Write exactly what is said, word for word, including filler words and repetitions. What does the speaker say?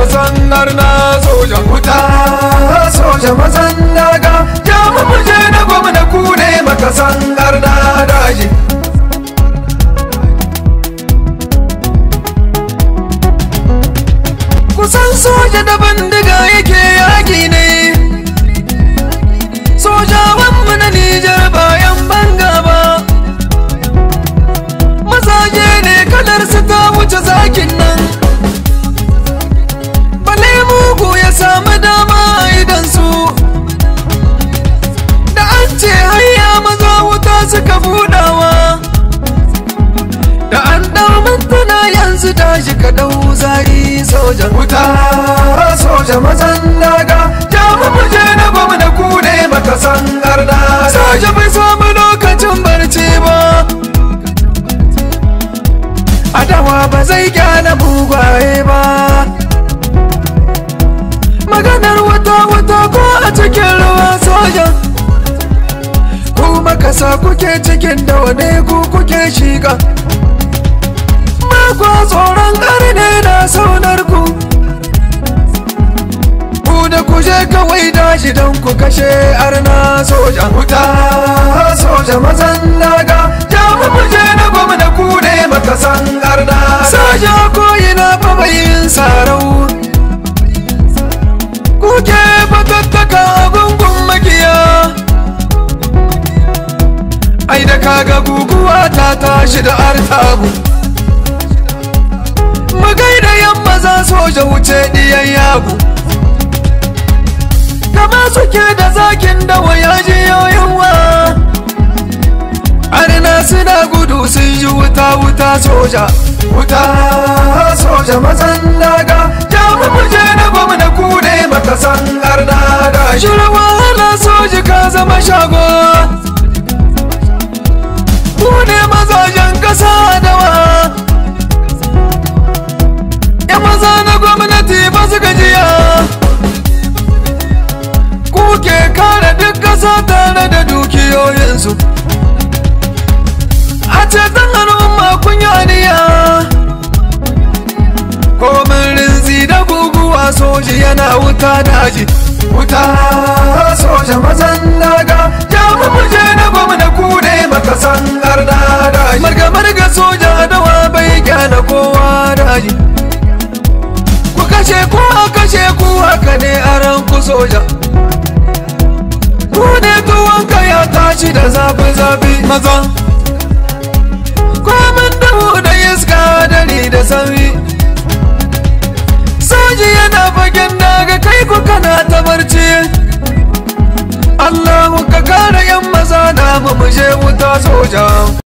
matasan arna soja. Wuta soja mazan daga, jama muje na gwamna ku ne matasan arna daji. Kusan soja da bindiga yake yaki ne, sojawanmu na Nijar bayan banga ba. Mazaje ne kalar su ta wuce zakin nan, bale mugu ya samu dama idan su. Da an ce hayya maza wuta suka budawa, da an dau mintuna yanzu tashi ka dau zari soja. Wuta soja mazan daga, jama muje na gwamna ku ne matasan arna. Soja bai samu lokacin barci ba, adawa ba zai gyara mugwaye ba. Maganar wata wata ko a cikin ruwa soja, kuma kasa kuke cikin da wane ku kuke shiga. Makwa tsoron ƙarni na saunar ku, ku da kuje kawai dashi don ku kashe arna soja. Wuta soja mazan daga, jama muje na gwamna ku ne matasan arna. Soja koyina fa bayin sarau, kuke fatattaka gungun makiya. Ai da kaga guguwa ta tashi da artabu, magai da yamma za soja wuce diyan yagu. Kama suke da zakin da waya jiyoyinwa, arna suna gudu sun ji wuta wuta soja. Wuta soja mazan daga, jama muje na gwamna ku ne matasan arna daji. Shirin wahala soji ka zama shago, ku ne mazajen kasa dawa. Ya maza na gwamnati ba su gajiya, kuke kare duk kasa tare da dukiyoyinsu. A ceton al'umma kun yi aniya, komin rinzi da guguwa soji yana wuta daji. Wuta soja mazan daga, jama muje na gwamna ku ne matasan arna daji. Marga marga soja dawa bai gyana kowa daji, ku kashe ku a kashe ku haka ne aran ku soja. Ku ne tuwonka ya tashi da zafi zafi maza, komin dahu da iska dare da sauri. Soji yana fagen daga kai ku kana ta barci, Allahu ka kare yan maza na mu muje wuta soja.